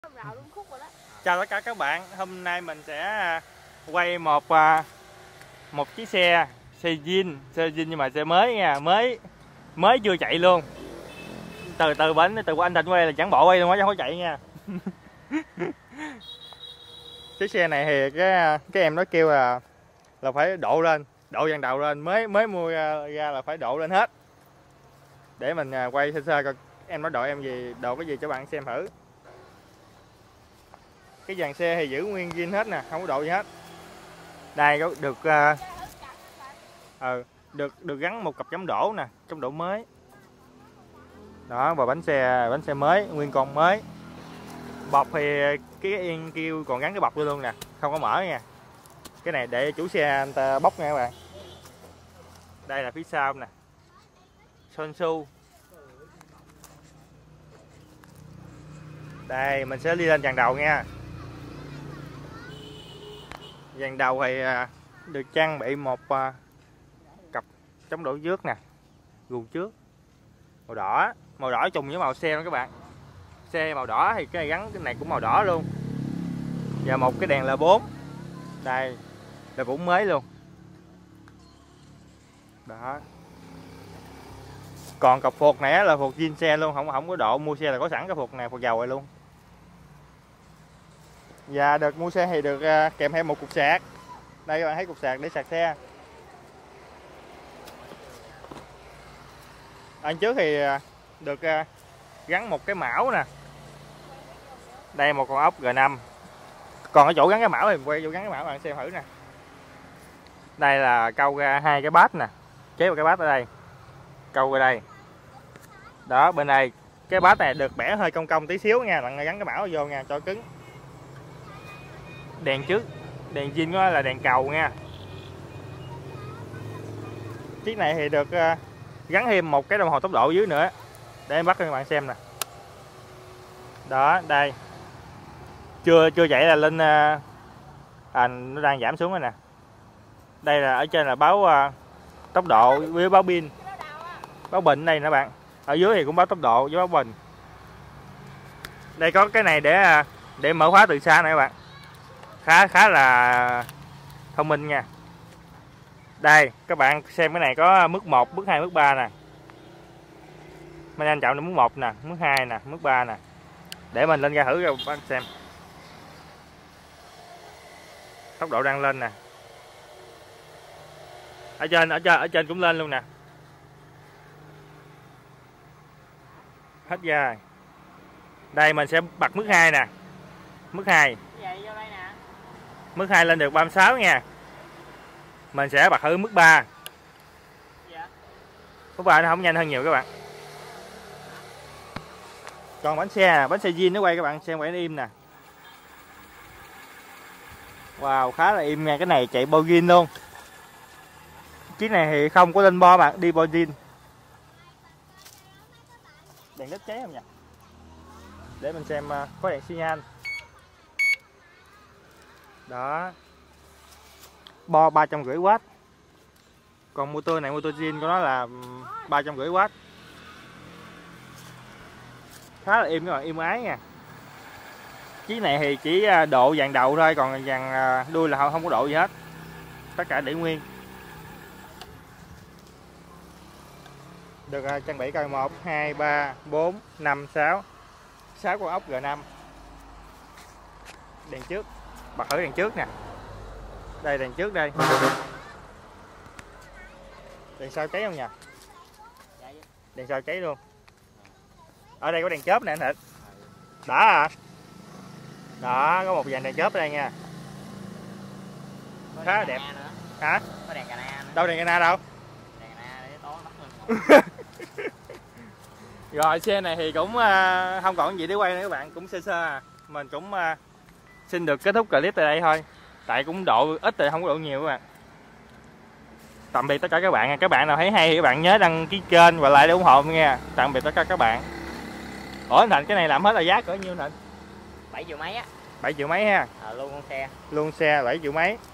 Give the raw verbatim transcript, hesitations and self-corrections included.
Chào tất cả các bạn, hôm nay mình sẽ quay một một chiếc xe xe zin, xe zin nhưng mà xe mới nha, mới mới chưa chạy luôn. Từ từ bánh từ anh Thịnh quay là chẳng bộ quay luôn á, chứ không có chạy nha. Chiếc xe này thì cái cái em nó kêu là là phải độ lên, độ dàn đầu lên, mới mới mua ra là phải độ lên hết. Để mình quay sơ sơ coi em nó độ em gì, độ cái gì cho bạn xem thử. Cái dàn xe thì giữ nguyên zin hết nè, không có độ gì hết. Đây có được uh, ừ, được được gắn một cặp chống đổ nè, chống đổ mới. Đó, và bánh xe bánh xe mới, nguyên con mới. Bọc thì cái yên kêu còn gắn cái bọc vô luôn nè, không có mở nha. Cái này để chủ xe anh ta bóc nha các bạn. Đây là phía sau nè. Sonsu. Đây mình sẽ đi lên dàn đầu nha. Dàn đầu thì được trang bị một cặp chống đổ trước nè, guồng trước màu đỏ, màu đỏ trùng với màu xe đó các bạn. Xe màu đỏ thì cái này gắn cái này cũng màu đỏ luôn. Và một cái đèn L bốn. Đây là cũng mới luôn. Đó. Còn cặp phuộc này là phuộc zin xe luôn, không không có độ, mua xe là có sẵn cái phuộc này, phuộc dầu rồi luôn. Và được mua xe thì được kèm theo một cục sạc. Đây các bạn thấy cục sạc để sạc xe. Ở trước thì được gắn một cái mão nè. Đây một con ốc G năm. Còn ở chỗ gắn cái mão thì mình quay vô gắn cái mão bạn xem thử nè. Đây là câu ra hai cái bát nè, chế vào cái bát ở đây, câu ra đây. Đó, bên đây cái bát này được bẻ hơi cong cong tí xíu nha, bạn gắn cái mão vô nha cho cứng. Đèn trước, đèn zin đó là đèn cầu nha. Chiếc này thì được uh, gắn thêm một cái đồng hồ tốc độ dưới nữa, để em bắt cho các bạn xem nè. Đó, đây chưa chưa chạy là lên uh, à, nó đang giảm xuống rồi nè. Đây là ở trên là báo uh, tốc độ với báo pin, báo bình đây nè bạn. Ở dưới thì cũng báo tốc độ với báo bình. Đây có cái này để uh, để mở khóa từ xa này các bạn, khá khá là thông minh nha. Đây các bạn xem cái này có mức một, mức hai, mức ba nè. Mình anh chọn được mức một nè, mức hai nè, mức ba nè. Để mình lên ra thử cho bạn xem. Tốc độ đang lên nè. Ở trên ở trên ở trên cũng lên luôn nè. Hết ra. Đây mình sẽ bật mức hai nè. Mức hai. Mức hai lên được ba mươi sáu nha. Mình sẽ bật thử mức ba. Mức ba nó không nhanh hơn nhiều các bạn. Còn bánh xe, bánh xe zin nó quay các bạn xem quay nó im nè. Wow, khá là im nha, cái này chạy bo zin luôn. Chiếc này thì không có lên bo bạn, đi bo zin. Đèn led cháy không nhỉ? Để mình xem có đèn xi nhan. Đó. Bo ba trăm rưỡi oát. Còn motor này motor zin của nó là ba trăm rưỡi oát. Khá là im các bạn, im ái nha. Chiếc này thì chỉ độ dàn đầu thôi, còn dàn đuôi là không có độ gì hết. Tất cả để nguyên. Được trang bị coi một, hai, ba, bốn, năm, sáu. sáu con ốc G năm. Đèn trước. Bật thử đèn trước nè. Đây đèn trước đây. Đèn sau cháy không nhỉ? Đèn sau cháy luôn. Ở đây có đèn chớp nè anh Thịnh. Đó à. Đó, có một dàn đèn chớp ở đây nha. Khá là đẹp. Hả? Có đèn cà na nữa. Đâu đèn cà na đâu? Đèn cà na để tối bắt mình. Rồi xe này thì cũng uh, không còn gì để quay nữa các bạn, cũng sơ sơ à. Mình cũng uh, xin được kết thúc clip tại đây thôi. Tại cũng độ ít rồi, không có độ nhiều các bạn. Tạm biệt tất cả các bạn. Các bạn nào thấy hay thì các bạn nhớ đăng ký kênh và like để ủng hộ nha. Tạm biệt tất cả các bạn. Ủa anh Thịnh, cái này làm hết là giá cỡ nhiêu Thịnh? bảy triệu mấy á. bảy triệu mấy ha. À, luôn con xe. Luôn xe bảy triệu mấy.